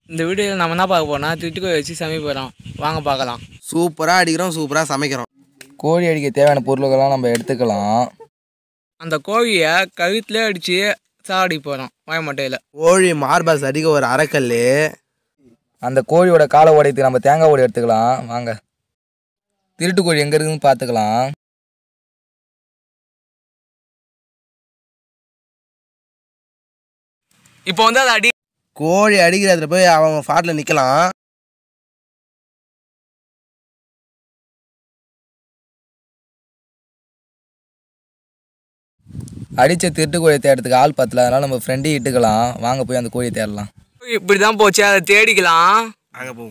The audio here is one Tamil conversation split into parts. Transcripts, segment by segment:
இந்த வீடியோவில் நம்ம என்ன பார்க்க போறோம்னா திருட்டுக்கோழி வச்சு சமைக்க போகிறோம். வாங்க பார்க்கலாம். சூப்பராக அடிக்கிறோம், சூப்பராக சமைக்கிறோம். கோழி அடிக்க தேவையான பொருட்களெல்லாம் நம்ம எடுத்துக்கலாம். அந்த கோழியை கழுத்துலேயே அடித்து சாடி போகிறோம் வாய்மட்டையில். கோழி மார்பாஸ் அடிக்க ஒரு அரைக்கல். அந்த கோழியோட காலை உடையத்துக்கு நம்ம தேங்காய் ஓடி எடுத்துக்கலாம். வாங்க, திருட்டு கோழி எங்கே இருக்குதுன்னு பார்த்துக்கலாம். இப்போ வந்து அதை கோழி அடிக்கிறதுல போய் அவங்க ஃபாட்டில் நிற்கலாம். அடித்த திருட்டு கோழியை தேடுறதுக்கு ஆள் பத்தல, அதனால் நம்ம ஃப்ரெண்டையும் இட்டுக்கலாம். வாங்க போய் அந்த கோழியை தேடலாம். இப்படி தான் போச்சு, அதை தேடிக்கலாம். அங்கே போவோம்.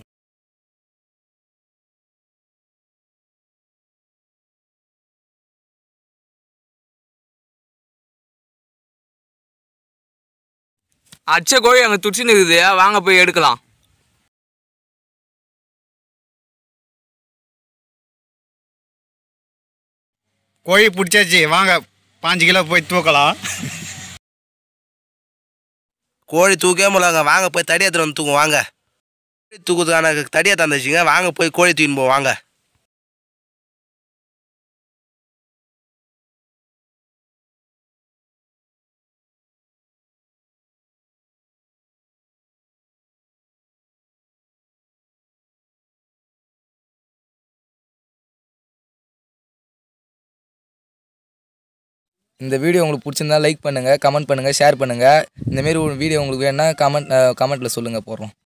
அச்ச கோழி அங்கே துடிச்சுன்னு இருக்குது, வாங்க போய் எடுக்கலாம். கோழி பிடிச்சாச்சு, வாங்க 5 கிலோ போய் தூக்கலாம். கோழி தூக்கவே முடியலங்க, வாங்க போய் தடி எடுத்துட்டு வந்து தூக்கும். வாங்க, தூக்குறதுக்கான தடியை தந்துச்சுங்க, வாங்க போய் கோழி தூக்கின்னு போவோம். வாங்க. இந்த வீடியோ உங்களுக்கு பிடிச்சிருந்தா லைக் பண்ணுங்கள், கமெண்ட் பண்ணுங்கள், ஷேர் பண்ணுங்கள். இந்தமாரி ஒரு வீடியோ உங்களுக்கு வேணுன்னா கமெண்ட்டில் சொல்லுங்கள், போடுறோம்.